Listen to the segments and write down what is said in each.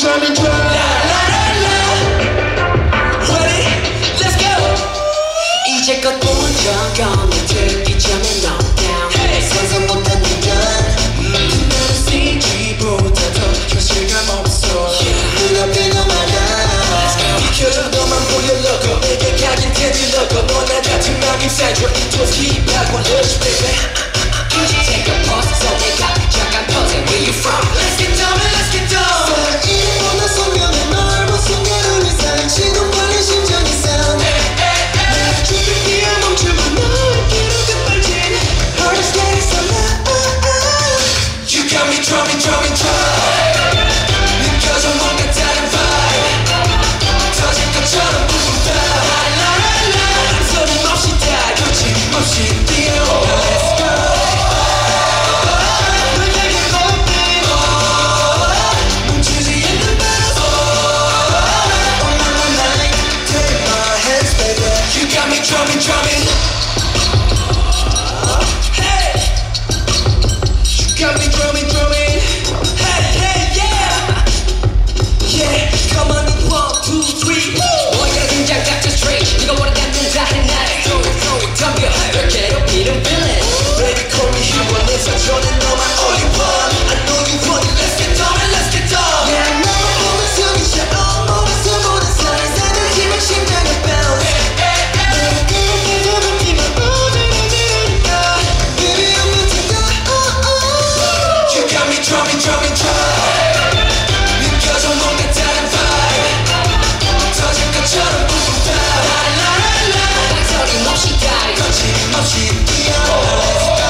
drumming, drum. La la la la. Ready? Let's go. 이제껏 본 적 없는 특이점의 knockdown. 상상 못한 건 나는 CG보다 더 현실감 없어. 눈앞에 너마다 이 표정도만 보여놓고 내게 가긴 테들러고 너나 같은 맘 inside your interest keep back one lush baby. Take a pause so 내가 잠깐 pause where you from. Let's get down and let's get down. 일본어 소면에 널 본 순간 우리 사랑 시동 걸린 심장이 sound. 내 주변 뛰어 멈추고 너의 기록은 빨진 Heart is getting so loud. You got me drumming, drumming, drumming. 느껴져 뭔가 다른 vibe. 터질 것처럼 부른다. 라라라 소림없이 다 거침없이 뛰어. Let's go. Drumming, drumming. Hey, you got me drumming, drumming. Hey, hey, yeah, yeah. Come on, 1, 2, 3. 너희가 긴장 닥쳐 straight. 네가 원하는 다 해 나를 throw it, 덤벼. 널 괴롭히는 villain. Baby, call me hero. 내 사전엔 너만 all you want. I know you want it. Let's get down and let's get down. 내 너만 보면 숨이 차오. 몸에서 모든 살살 힘을 심장에 bounce. Drumming, drumming, drumming. 느껴져 뭔가 다른 vibe. 터질 것처럼 부른다. 라라라 망설임없이 다 거침없이 뛰어. Let's go.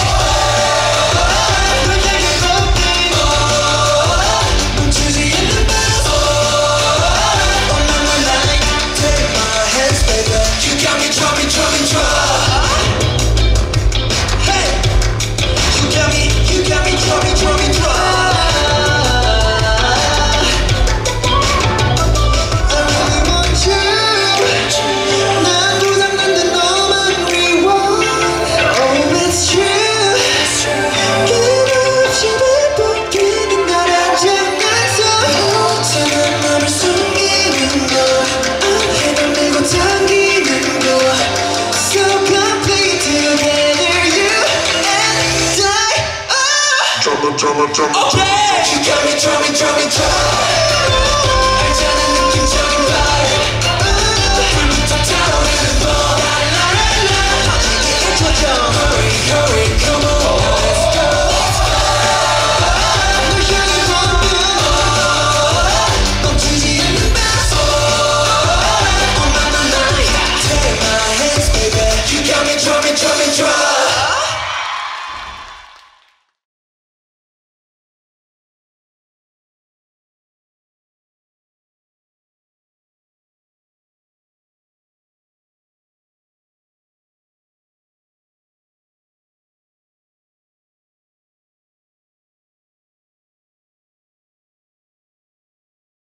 널 향해 걷는 멈추지 않는 bounce. All on my line, take my hands, baby. You got me drumming, drumming, drumming. Hey, you got me drumming, drumming, drumming. Okay, you got me drumming, drumming, drumming.